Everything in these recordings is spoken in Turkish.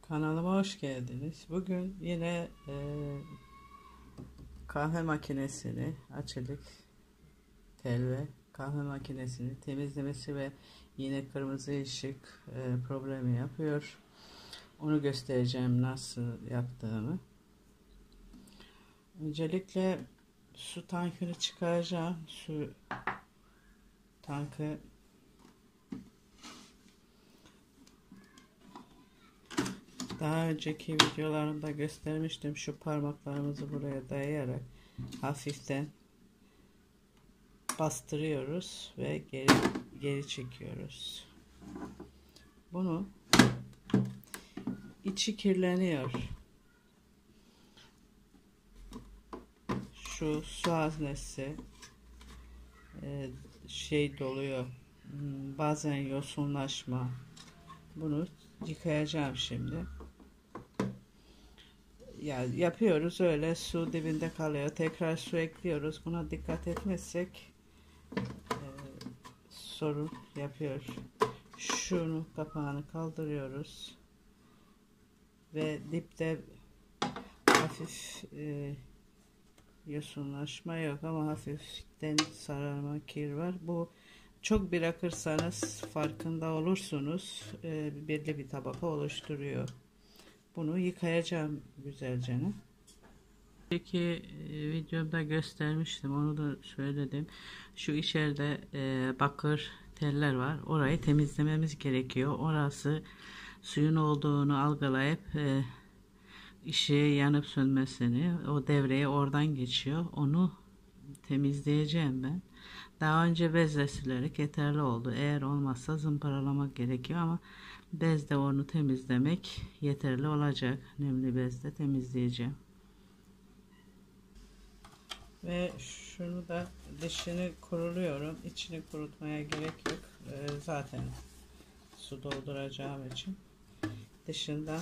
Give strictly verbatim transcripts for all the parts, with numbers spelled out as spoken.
Kanalıma hoş geldiniz. Bugün yine e, kahve makinesini, açılık tel ve kahve makinesini temizlemesi ve yine kırmızı ışık e, problemi yapıyor. Onu göstereceğim nasıl yaptığımı. Öncelikle su tankını çıkaracağım. Su tankı daha önceki videolarımda göstermiştim. Şu parmaklarımızı buraya dayayarak hafiften bastırıyoruz ve geri geri çekiyoruz. Bunu içi kirleniyor. Şu su haznesi e, şey doluyor. Bazen yosunlaşma. Bunu yıkayacağım şimdi. Ya yapıyoruz öyle, su dibinde kalıyor. Tekrar su ekliyoruz. Buna dikkat etmezsek e, sorun yapıyor. Şunu kapağını kaldırıyoruz ve dipte hafif e, yosunlaşma yok ama hafiften sararma, kir var. Bu çok bırakırsanız farkında olursunuz, e, belli bir tabaka oluşturuyor. Bunu yıkayacağım güzelce. Önceki videomda göstermiştim, onu da söyledim. Şu içeride e, bakır teller var. Orayı temizlememiz gerekiyor. Orası suyun olduğunu algılayıp e, ışığı yanıp sönmesini, o devreye oradan geçiyor. Onu temizleyeceğim ben. Daha önce bezle silerek yeterli oldu. Eğer olmazsa zımparalamak gerekiyor ama bezle onu temizlemek yeterli olacak. Nemli bezle temizleyeceğim. Ve şunu da dışını kuruluyorum. İçini kurutmaya gerek yok. Ee, zaten su dolduracağım için dışından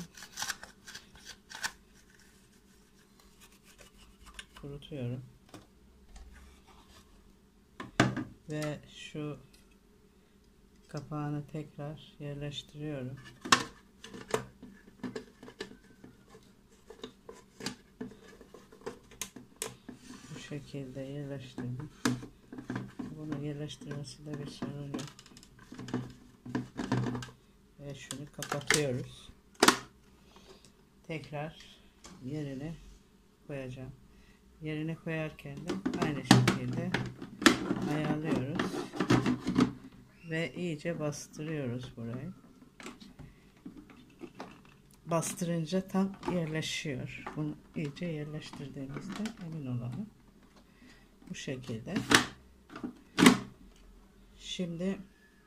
kurutuyorum. Ve şu kapağını tekrar yerleştiriyorum. Bu şekilde yerleştirdim. Bunu yerleştirmesinde bir sorun yok. Ve şunu kapatıyoruz. Tekrar yerine koyacağım. Yerine koyarken de aynı şekilde ayarlıyoruz ve iyice bastırıyoruz burayı. Bastırınca tam yerleşiyor. Bunu iyice yerleştirdiğimizde emin olalım. Bu şekilde. Şimdi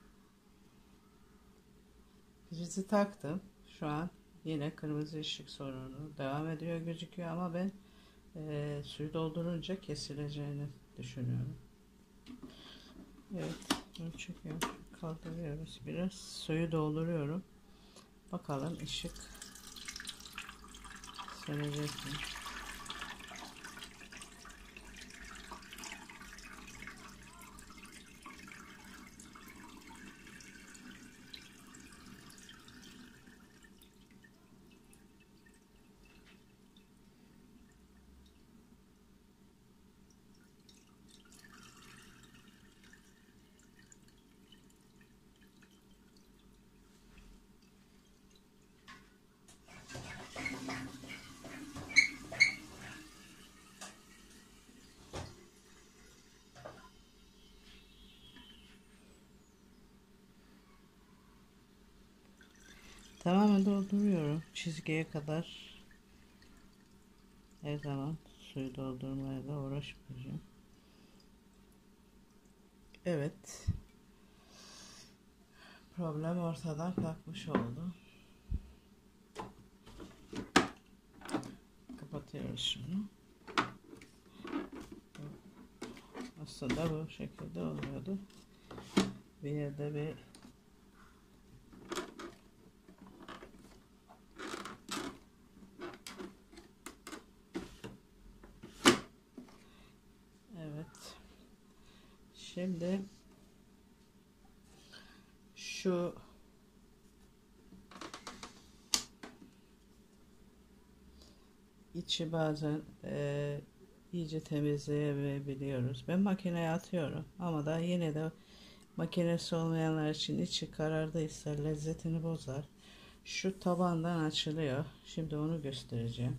prizi taktım. Şu an yine kırmızı ışık sorunu devam ediyor gözüküyor ama ben e, suyu doldurunca kesileceğini düşünüyorum. Evet, bunu çekiyor. Kaldırıyoruz. Biraz suyu dolduruyorum. Bakalım ışık sönecek mi? Tamamen dolduruyorum. Çizgiye kadar her zaman suyu doldurmaya da uğraşmayacağım. Evet. Problem ortadan kalkmış oldu. Kapatıyoruz şunu. Aslında bu şekilde oluyordu. Bir yerde bir evet. Şimdi şu içi bazen e, iyice temizleyebiliyoruz. Ben makineye atıyorum ama da yine de makinesi olmayanlar için içi karardıysa lezzetini bozar. Şu tabandan açılıyor. Şimdi onu göstereceğim.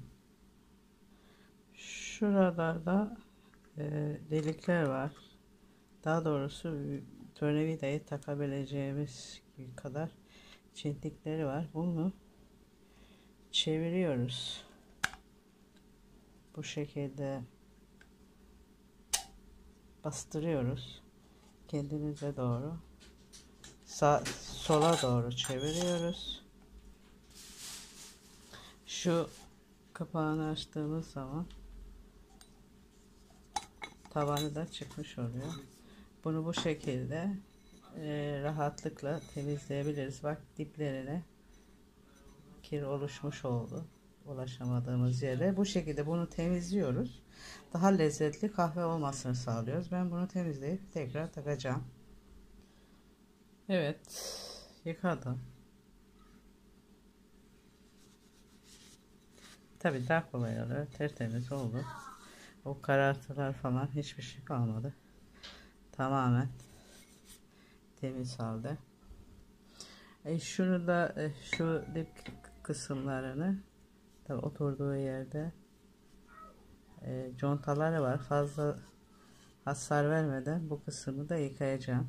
Şuralarda e, delikler var. Daha doğrusu tornavidayı takabileceğimiz kadar çentikleri var. Bunu çeviriyoruz. Bu şekilde bastırıyoruz. Kendimize doğru. Sağ, sola doğru çeviriyoruz. Şu kapağını açtığımız zaman tabanı da çıkmış oluyor. Bunu bu şekilde e, rahatlıkla temizleyebiliriz. Bak, diplerine kir oluşmuş oldu. Ulaşamadığımız yere. Bu şekilde bunu temizliyoruz. Daha lezzetli kahve olmasını sağlıyoruz. Ben bunu temizleyip tekrar takacağım. Evet. Yıkadım. Tabii daha kolay oluyor. Tertemiz oldu. O karartılar falan hiçbir şey kalmadı. Tamamen temiz halde. E şunu da e, şu dip kısımlarını tabii oturduğu yerde e, contaları var. Fazla hasar vermeden bu kısmı da yıkayacağım.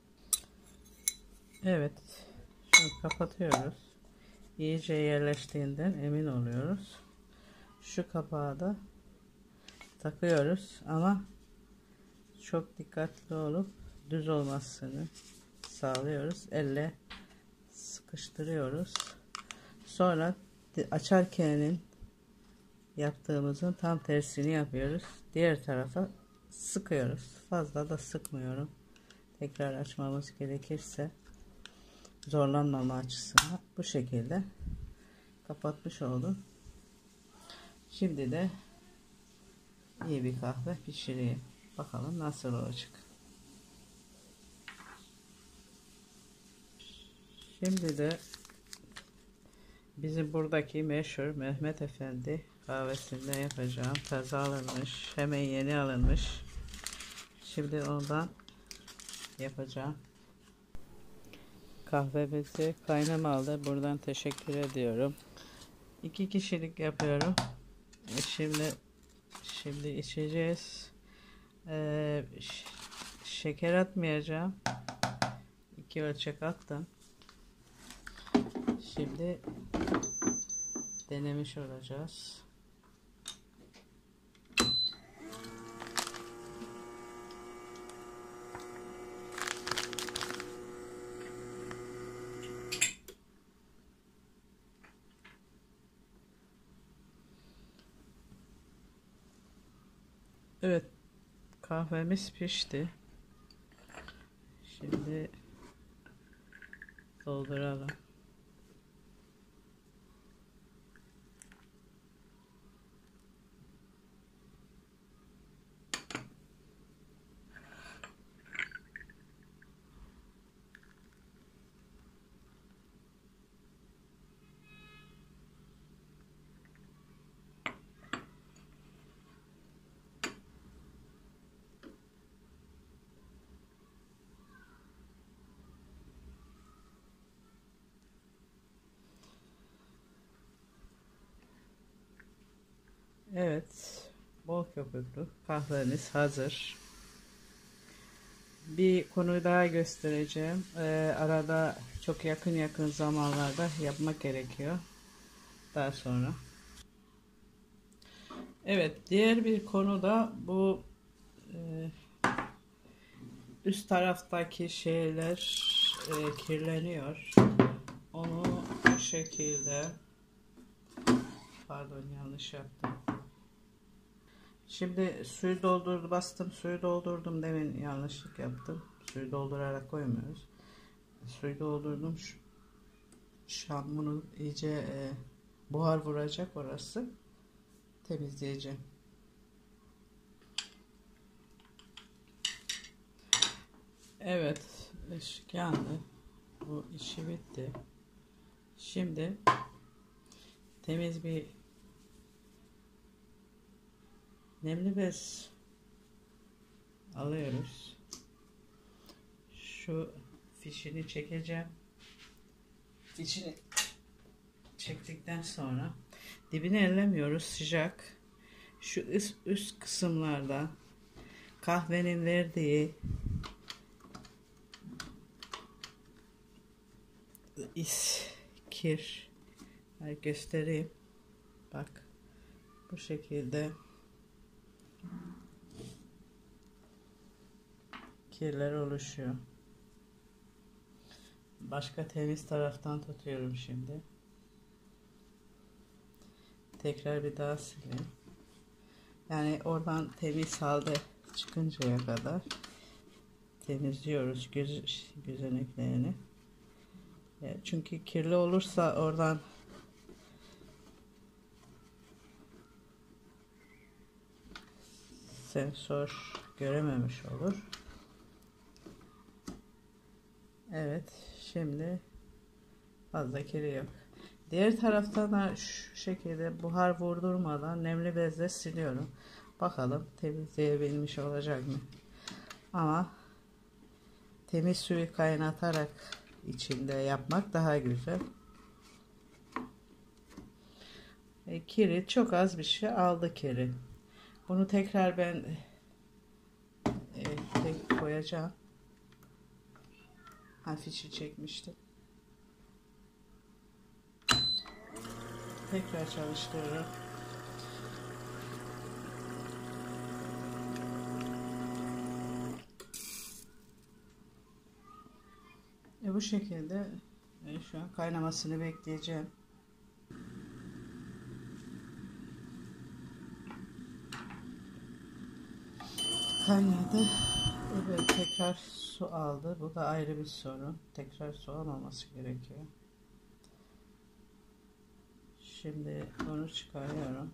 Evet. Şunu kapatıyoruz. İyice yerleştiğinden emin oluyoruz. Şu kapağı da takıyoruz ama çok dikkatli olup düz olmasını sağlıyoruz. Elle sıkıştırıyoruz. Sonra açarkenin yaptığımızın tam tersini yapıyoruz. Diğer tarafa sıkıyoruz. Fazla da sıkmıyorum. Tekrar açmamız gerekirse zorlanmama açısından bu şekilde kapatmış oldum. Şimdi de iyi bir kahve pişireyim. Bakalım nasıl olacak. Şimdi de bizim buradaki meşhur Mehmet Efendi kahvesinden yapacağım. Taze alınmış. Hemen yeni alınmış. Şimdi ondan yapacağım. Kahvemizi kaynamalı. Buradan teşekkür ediyorum. İki kişilik yapıyorum. Şimdi şimdi içeceğiz. Ee, şeker atmayacağım. İki ölçek attım. Şimdi denemiş olacağız. Evet, kahvemiz pişti. Şimdi dolduralım. Evet, bol köpüklü kahvemiz hazır. Bir konuyu daha göstereceğim. Ee, arada çok yakın yakın zamanlarda yapmak gerekiyor. Daha sonra. Evet, diğer bir konu da bu e, üst taraftaki şeyler e, kirleniyor. Onu bu şekilde, pardon yanlış yaptım. Şimdi suyu doldurdu bastım, suyu doldurdum, demin yanlışlık yaptım. Suyu doldurarak koymuyoruz. Suyu doldurdum. Şu, şu an bunu iyice e, buhar vuracak orası. Temizleyeceğim. Evet, ışık yandı. Bu işi bitti. Şimdi temiz bir Nemli bez alıyoruz. Şu fişini çekeceğim. Fişini çektikten sonra dibini ellemiyoruz, sıcak. Şu üst, üst kısımlarda kahvenin verdiği is, kir, göstereyim. Bak bu şekilde kirler oluşuyor. Başka temiz taraftan tutuyorum şimdi. Tekrar bir daha sileyim. Yani oradan temiz halde çıkıncaya kadar temizliyoruz göz, gözeneklerini. Çünkü kirli olursa oradan sensör görememiş olur. Evet, şimdi fazla kiri yok. Diğer taraftan da şu şekilde buhar vurdurmadan nemli bezle siliyorum. Bakalım temizleyebilmiş olacak mı? Ama temiz suyu kaynatarak içinde yapmak daha güzel. E, kiri çok az bir şey aldı kiri. Bunu tekrar ben e, tek koyacağım. Ha, fişi çekmiştim. Tekrar çalıştırıyorum. E bu şekilde e, şu an kaynamasını bekleyeceğim. Kaynadı. Evet, tekrar su aldı. Bu da ayrı bir sorun. Tekrar su almaması gerekiyor. Şimdi onu çıkarıyorum.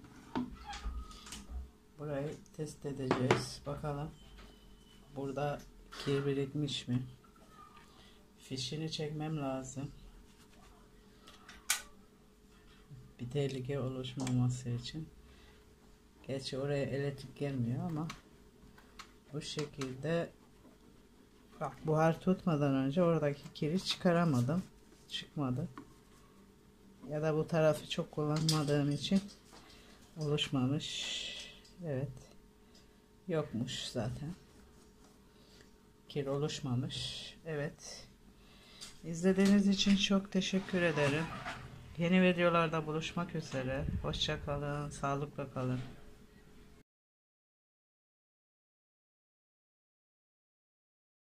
Burayı test edeceğiz. Bakalım burada kir birikmiş mi? Fişini çekmem lazım. Bir tehlike oluşmaması için. Gerçi oraya elektrik gelmiyor ama bu şekilde bak, buhar tutmadan önce oradaki kiri çıkaramadım. Çıkmadı. Ya da bu tarafı çok kullanmadığım için oluşmamış. Evet. Yokmuş zaten. Kir oluşmamış. Evet. İzlediğiniz için çok teşekkür ederim. Yeni videolarda buluşmak üzere. Hoşça kalın. Sağlıkla kalın.